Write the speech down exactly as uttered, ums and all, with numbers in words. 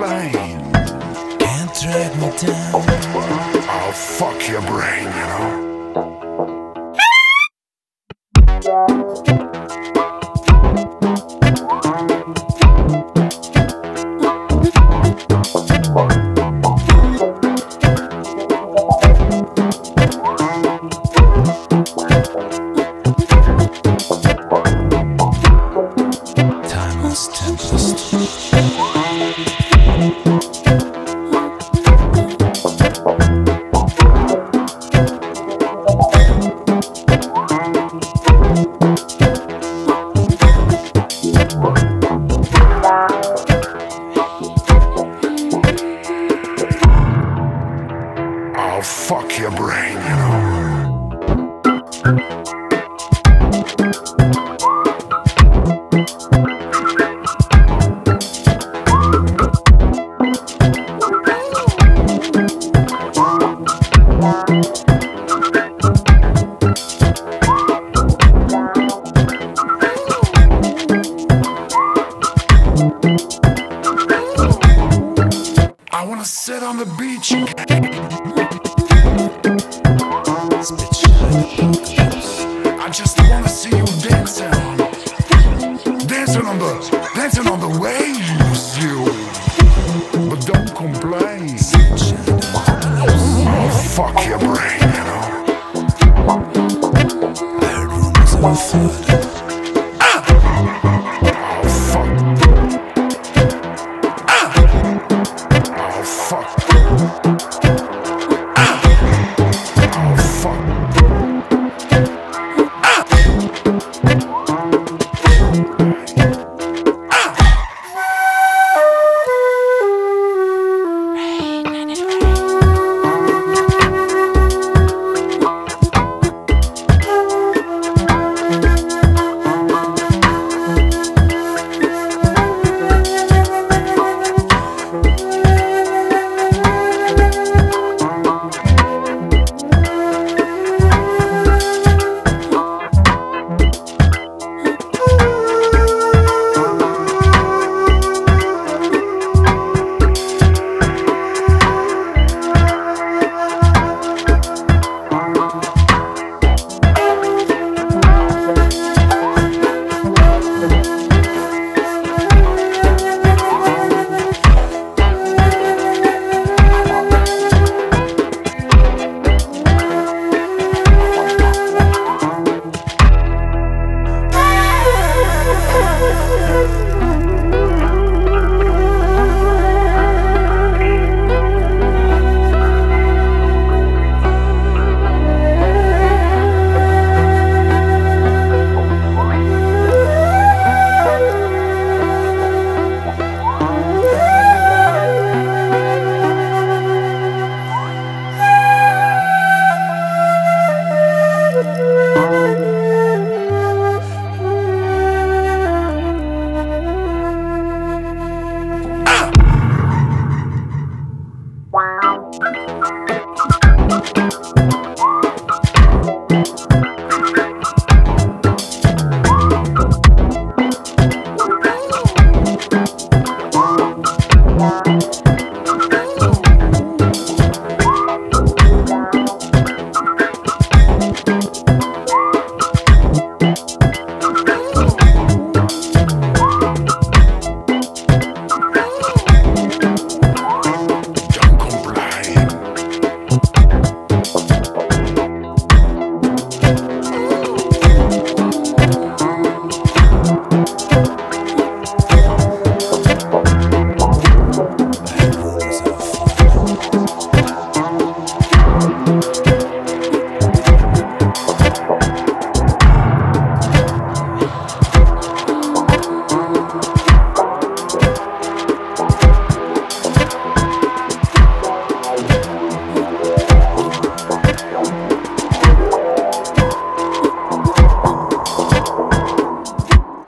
complain. Can't drag me down. I'll fuck your brain, you know. Timeless tempest. I'll fuck your brain, you know. I wanna sit on the beach again. Spit shine. I just wanna see you dancing, dancing on the, dancing on the waves, you. But don't complain. I'll fuck your brain, you know. I heard rumors of a flood.